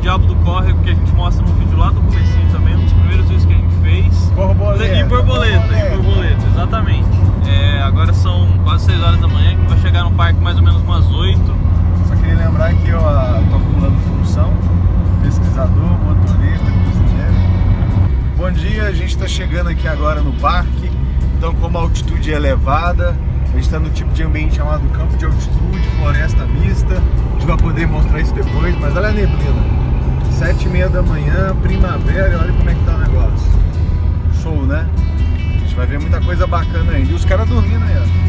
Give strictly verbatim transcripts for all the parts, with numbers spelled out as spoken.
Diabo do Córrego, que a gente mostra no vídeo lá do comecinho também, um dos primeiros vídeos que a gente fez. Borboleta. E borboleta, borboleta. e borboleta, exatamente. É, agora são quase seis horas da manhã, a gente vai chegar no parque mais ou menos umas oito. Só queria lembrar que eu tô acumulando função, pesquisador, motorista, cozinheiro. Bom dia, a gente está chegando aqui agora no parque. Então, como a altitude é elevada, a gente está no tipo de ambiente chamado campo de altitude, floresta mista. A gente vai poder mostrar isso depois, mas olha a neblina. Sete e meia da manhã, primavera, e olha como é que tá o negócio. Show, né? A gente vai ver muita coisa bacana ainda. E os caras dormindo aí, ó.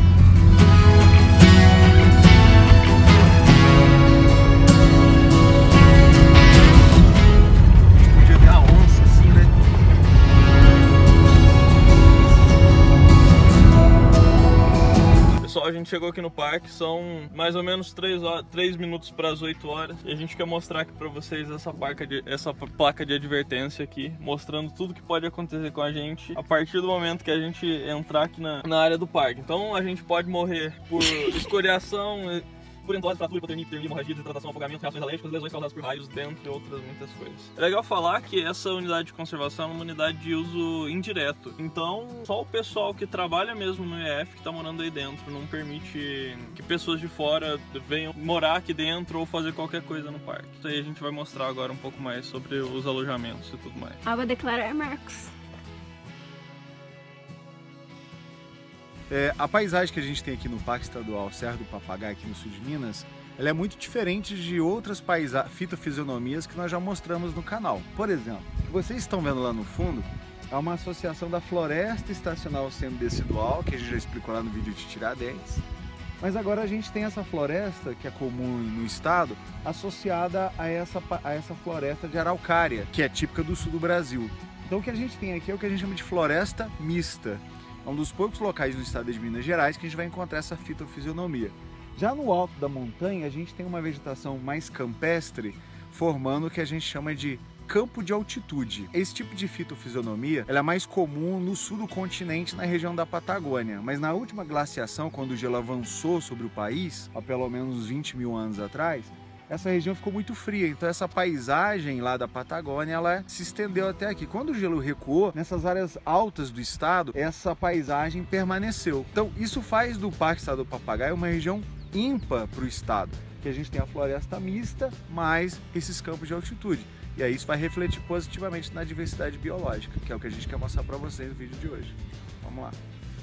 A gente chegou aqui no parque, são mais ou menos três minutos para as oito horas e a gente quer mostrar aqui para vocês essa placa, de, essa placa de advertência aqui, mostrando tudo que pode acontecer com a gente a partir do momento que a gente entrar aqui na, na área do parque. Então a gente pode morrer por escoriação, por entose, fratura, hipotermia, hipotermia, hemorragia, desidratação, afogamento, reações alérgicas, lesões causadas por raios, dentre outras muitas coisas. É legal falar que essa unidade de conservação é uma unidade de uso indireto. Então, só o pessoal que trabalha mesmo no I E F que está morando aí dentro, não permite que pessoas de fora venham morar aqui dentro ou fazer qualquer coisa no parque. Isso aí a gente vai mostrar agora um pouco mais sobre os alojamentos e tudo mais. Água declarar Marcos. É, a paisagem que a gente tem aqui no Parque Estadual Serra do Papagaio, aqui no sul de Minas, ela é muito diferente de outras fitofisionomias que nós já mostramos no canal. Por exemplo, o que vocês estão vendo lá no fundo é uma associação da floresta estacional semi-decidual, que a gente já explicou lá no vídeo de Tiradentes. Mas agora a gente tem essa floresta, que é comum no estado, associada a essa, a essa floresta de araucária, que é típica do sul do Brasil. Então o que a gente tem aqui é o que a gente chama de floresta mista. É um dos poucos locais no estado de Minas Gerais que a gente vai encontrar essa fitofisionomia. Já no alto da montanha, a gente tem uma vegetação mais campestre, formando o que a gente chama de campo de altitude. Esse tipo de fitofisionomia ela é mais comum no sul do continente, na região da Patagônia. Mas na última glaciação, quando o gelo avançou sobre o país, há pelo menos vinte mil anos atrás, essa região ficou muito fria, então essa paisagem lá da Patagônia, ela se estendeu até aqui. Quando o gelo recuou, nessas áreas altas do estado, essa paisagem permaneceu. Então isso faz do Parque Estadual do Papagaio uma região ímpar para o estado, que a gente tem a floresta mista, mais esses campos de altitude. E aí isso vai refletir positivamente na diversidade biológica, que é o que a gente quer mostrar para vocês no vídeo de hoje. Vamos lá.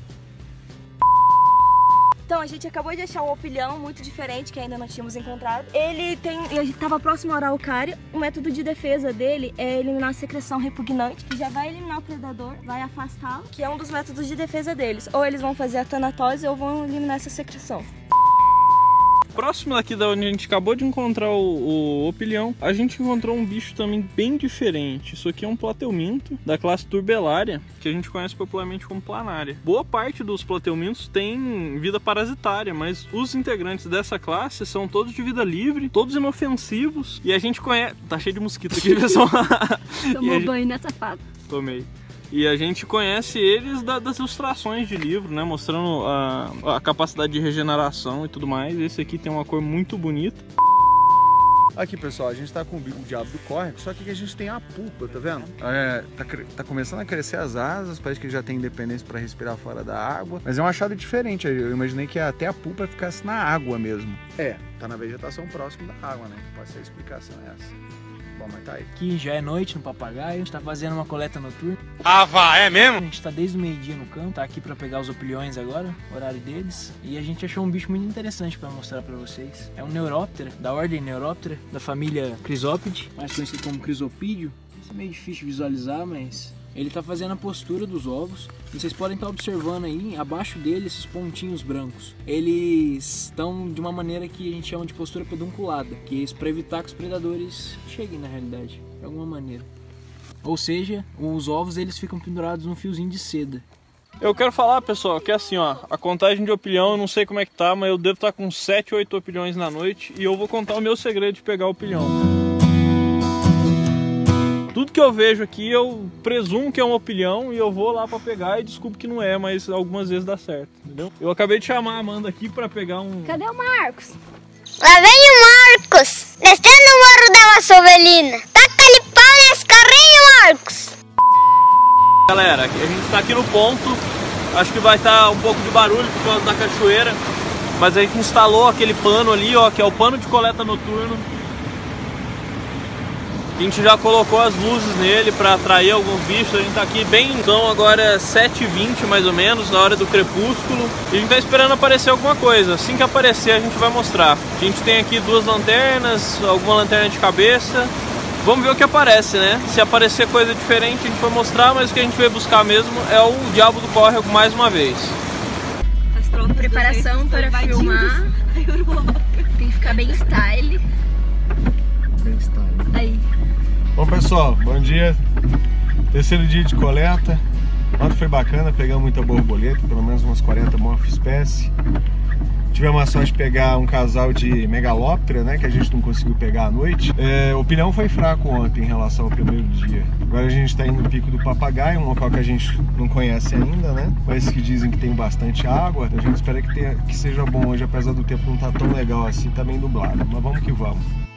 Então, a gente acabou de achar um opilhão muito diferente que ainda não tínhamos encontrado. Ele tem, ele estava próximo à araucária. O método de defesa dele é eliminar a secreção repugnante, que já vai eliminar o predador, vai afastá-lo, que é um dos métodos de defesa deles. Ou eles vão fazer a tanatose ou vão eliminar essa secreção. Próximo daqui da onde a gente acabou de encontrar o, o opilhão, a gente encontrou um bicho também bem diferente. Isso aqui é um plateuminto da classe Turbellaria, que a gente conhece popularmente como planária. Boa parte dos plateumintos tem vida parasitária, mas os integrantes dessa classe são todos de vida livre, todos inofensivos, e a gente conhece... Tá cheio de mosquito aqui, pessoal. Tomou gente... banho, né, safado? Tomei. E a gente conhece eles da, das ilustrações de livro, né? Mostrando a, a capacidade de regeneração e tudo mais. Esse aqui tem uma cor muito bonita. Aqui, pessoal, a gente tá com o Diabo do Córrego, só que aqui a gente tem a pupa, tá vendo? É, tá, tá começando a crescer as asas, parece que já tem independência para respirar fora da água. Mas é um achado diferente, eu imaginei que até a pupa ficasse na água mesmo. É, tá na vegetação próximo da água, né? Pode ser a explicação essa. Bom, mas tá aí. Aqui já é noite no Papagaio, a gente tá fazendo uma coleta noturna. Ah, vá, é mesmo? A gente tá desde o meio-dia no campo, tá aqui pra pegar os opilhões agora, horário deles. E a gente achou um bicho muito interessante pra mostrar pra vocês. É um Neuróptera, da ordem Neuróptera, da família Chrysopide, mais conhecido como Chrysopídeo. Isso é meio difícil de visualizar, mas... ele tá fazendo a postura dos ovos. E vocês podem estar observando aí, abaixo dele, esses pontinhos brancos. Eles estão de uma maneira que a gente chama de postura pedunculada, que é isso para evitar que os predadores cheguem na realidade, de alguma maneira. Ou seja, os ovos eles ficam pendurados num fiozinho de seda. Eu quero falar, pessoal, que assim, ó, a contagem de opilhão, eu não sei como é que tá, mas eu devo estar com sete, oito opilhões na noite e eu vou contar o meu segredo de pegar o opilhão. Tudo que eu vejo aqui, eu presumo que é um opilhão e eu vou lá pra pegar e descubro que não é, mas algumas vezes dá certo, entendeu? Eu acabei de chamar a Amanda aqui pra pegar um... Cadê o Marcos? Lá vem o Marcos, descendo no Morro da Vassovelina. Taca-lhe pau nesse carrinho, Marcos. Galera, a gente tá aqui no ponto. Acho que vai estar um pouco de barulho por causa da cachoeira. Mas a gente instalou aquele pano ali, ó, que é o pano de coleta noturno. A gente já colocou as luzes nele para atrair alguns bichos. A gente tá aqui bem, então agora é sete e vinte mais ou menos, na hora do crepúsculo. E a gente tá esperando aparecer alguma coisa. Assim que aparecer a gente vai mostrar. A gente tem aqui duas lanternas, alguma lanterna de cabeça. Vamos ver o que aparece, né? Se aparecer coisa diferente a gente vai mostrar, mas o que a gente veio buscar mesmo é o Diabo do Córrego mais uma vez. Preparação para filmar. Tem que ficar bem style. Bem style. Aí. Bom, pessoal, bom dia. Terceiro dia de coleta. Ontem foi bacana, pegamos muita borboleta, pelo menos umas quarenta morfespécies. Tivemos a sorte de pegar um casal de megalóptera, né, que a gente não conseguiu pegar à noite. É, o pilhão foi fraco ontem em relação ao primeiro dia. Agora a gente está indo no Pico do Papagaio, um local que a gente não conhece ainda, né? Mas que dizem que tem bastante água. A gente espera que, tenha, que seja bom hoje, apesar do tempo não estar tão legal assim, tá bem nublado. Mas vamos que vamos.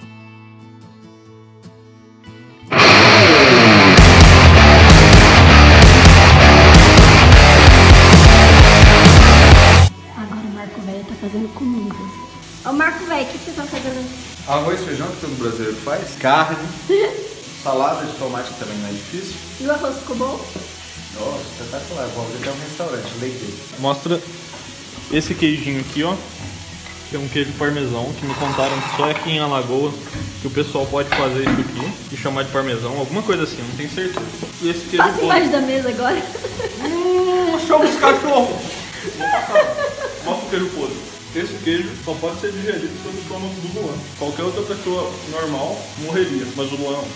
Fazendo comidas. Ô Marco, velho, o que vocês estão fazendo? Arroz, feijão, que todo brasileiro faz. Carne. Salada de tomate também não é difícil. E o arroz ficou bom? Nossa, espetacular. Vou abrir até um restaurante, leite. Mostra esse queijinho aqui, ó. Que é um queijo parmesão, que me contaram que só é aqui em Alagoas que o pessoal pode fazer isso aqui e chamar de parmesão, alguma coisa assim, não tenho certeza. E esse queijo passa embaixo da mesa agora. Hum, chama os cachorros! Mostra o queijo podre. Esse queijo só pode ser digerido pelo estômago do Luan. Qualquer outra pessoa normal morreria, mas o Luan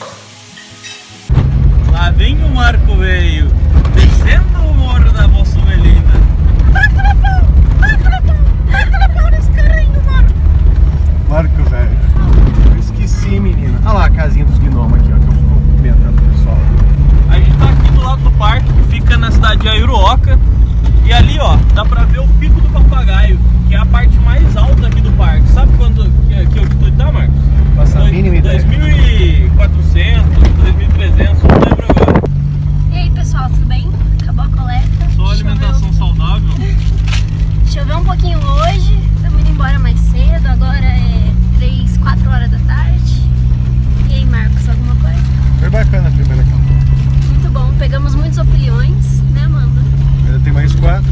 não. Lá vem o Marco, velho, descendo o morro da Vassovelina. Taca na pau! Taca na pau! Taca na pau nesse carrinho, Marco! Marco, velho. Eu esqueci, menina. Olha lá a casinha dos gnomos aqui, ó, que eu fico comentando pro pessoal. A gente tá aqui do lado do parque, que fica na cidade de Aiuruoca. E ali, ó, dá pra ver o Pico do Papagaio, que é a parte mais alta aqui do parque. Sabe quanto que, que altitude tá, Marcos? Passa a mínima ideia. dois mil e quatrocentos, dois mil e trezentos, não lembro agora. E aí, pessoal, tudo bem? Acabou a coleta? Só alimentação saudável. Choveu um pouquinho hoje, estamos indo embora mais cedo, agora é três, quatro horas da tarde. E aí, Marcos, alguma coisa? Foi bacana a primeira campanha. Muito bom, pegamos muitos opilhões, né, Amanda? Ainda tem mais quatro.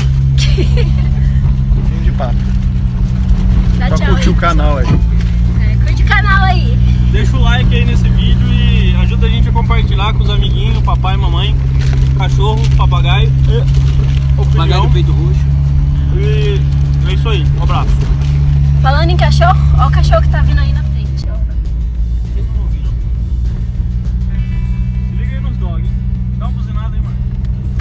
Fim de papo. Dá Pra tchau curtir aí, o canal aí. É, curte o canal aí. Deixa o like aí nesse vídeo e ajuda a gente a compartilhar com os amiguinhos, papai, mamãe, cachorro, papagaio, Papagaio do peito roxo. E é isso aí, um abraço. Falando em cachorro, ó o cachorro que tá vindo aí na frente, ó. Vocês não ouviram? Se liga aí nos dog, hein? Dá uma buzinada aí, mano.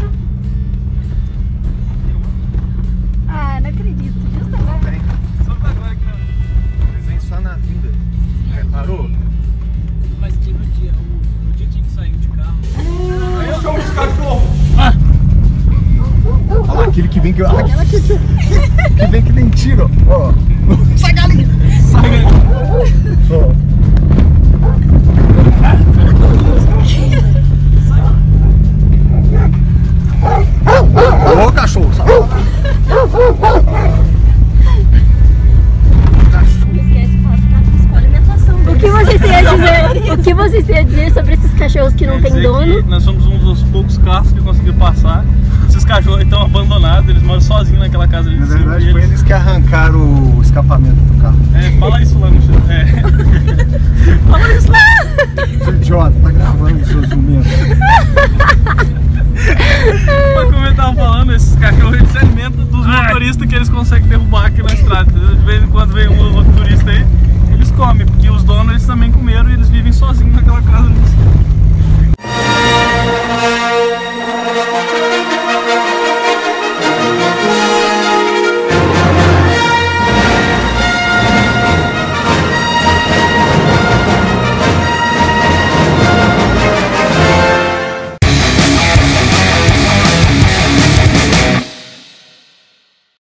Ah, não acredito. Justo agora. Vem. Só pra agora que Eles vêm só na vinda. Reparou? Mas teve um dia, o, o dia que a gente saiu de carro. aí eu chamo esse cachorro. Olha lá, aquele que vem que. Olha aquela que, que vem que nem tiro, ó. Sai, galinha! Sai, galinha! Ó. Ô, cachorro, sai! O que vocês têm a dizer? O que vocês têm a dizer sobre esses cachorros que não têm dono? Nós somos um dos poucos carros que conseguiu passar. Esses cachorros estão abandonados, eles moram sozinhos naquela casa ali. Na de cima, verdade, e foi eles... eles que arrancaram o escapamento do carro. É, fala isso lá no chão. É. Fala isso lá! Seu idiota, tá gravando os seus zumindo. Mas como eu tava falando, esses cachorros eles se alimentam dos motoristas que eles conseguem derrubar aqui na estrada. Entendeu? De vez em quando vem um outro turista aí, eles comem, porque os donos eles também comeram e eles vivem sozinhos naquela casa ali.